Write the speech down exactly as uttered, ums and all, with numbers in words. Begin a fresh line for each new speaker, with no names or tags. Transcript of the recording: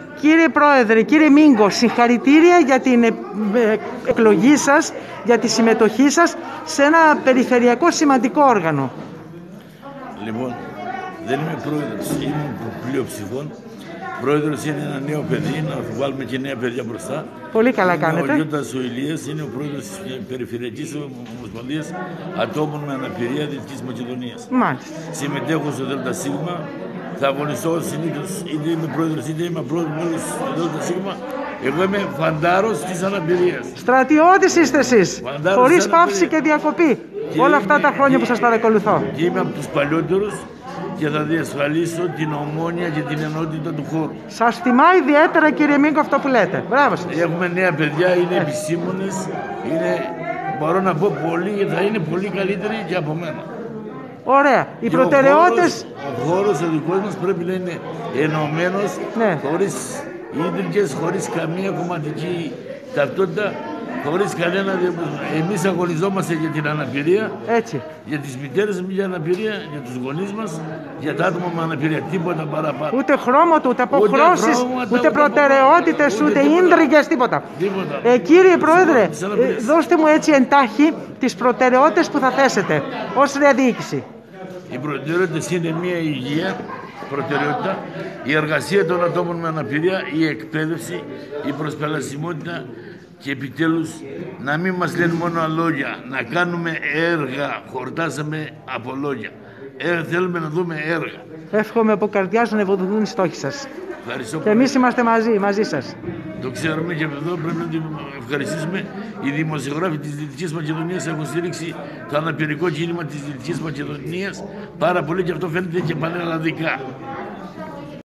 Κύριε Πρόεδρε, κύριε Μίγκο, συγχαρητήρια για την εκλογή σας, για τη συμμετοχή σας σε ένα περιφερειακό σημαντικό όργανο.
Λοιπόν, δεν είμαι πρόεδρος, είμαι πλειοψηφών. Πρόεδρος είναι ένα νέο παιδί, να βάλουμε και νέα παιδιά μπροστά.
Πολύ καλά
είναι
κάνετε.
Ο Γιώτας ο Ηλίας είναι ο πρόεδρος της Περιφερειακής Ομοσπονδίας Ατόμων με Αναπηρία Δυτικής Μακεδονίας.
Μάλιστα.
Συμμετέχω στο ΔΣ. Θα αγωνιστώ συνήθως, είτε είμαι πρόεδρος είτε είμαι πρόεδρος στο ΔΣ. Εγώ είμαι φαντάρος της αναπηρίας.
Στρατιώτης είστε εσείς, χωρίς παύση και διακοπή.
Και
όλα αυτά
είμαι,
τα χρόνια
και,
που σας παρακολουθώ.
Και είμαι από τους παλιότερους και θα διασφαλίσω την ομόνοια και την ενότητα του χώρου.
Σας θυμά ιδιαίτερα, κύριε Μίγκο, αυτό που λέτε. Μπράβο σας.
Έχουμε νέα παιδιά, είναι επιστήμονες, είναι, μπορώ να πω πολύ, θα είναι πολύ καλύτεροι και από μένα.
Ωραία. Οι
και
προτεραιότητες...
Ο χώρος ο, ο δικός μας πρέπει να είναι ενωμένος,
ναι.
χωρίς ίδρυκες, χωρίς καμία κομματική ταυτότητα, χωρίς κανένα διαπροσωπικό. Εμείς αγωνιζόμαστε για την αναπηρία,
έτσι.
Για τις μητέρες με αναπηρία, για τους γονείς μας, για τα άτομα με αναπηρία. Τίποτα παραπάνω.
Ούτε χρώμα του, ούτε αποχρώσεις, ούτε, ούτε, ούτε προτεραιότητες, ούτε, ούτε ίντριγες, τίποτα.
τίποτα.
Ε, κύριε Πρόεδρε, ε, δώστε μου έτσι εντάχει τις προτεραιότητες που θα θέσετε ως διαδιοίκηση.
Οι προτεραιότητες είναι μια υγεία, προτεραιότητα, η εργασία των ατόμων με αναπηρία, η εκπαίδευση, η προσπελασιμότητα και επιτέλους να μην μας λένε μόνο λόγια, να κάνουμε έργα. Χορτάσαμε από λόγια. Ε, θέλουμε να δούμε έργα.
Εύχομαι από καρδιάς να ευοδοθούν οι στόχοι σας.
Ευχαριστώ
και εμείς είμαστε μαζί, μαζί σας.
Το ξέρουμε και εδώ πρέπει να την ευχαριστήσουμε. Οι δημοσιογράφοι της Δυτικής Μακεδονίας έχουν στήριξει το αναπηρικό κίνημα της Δυτικής Μακεδονίας πάρα πολύ και αυτό φαίνεται και πανελλαδικά.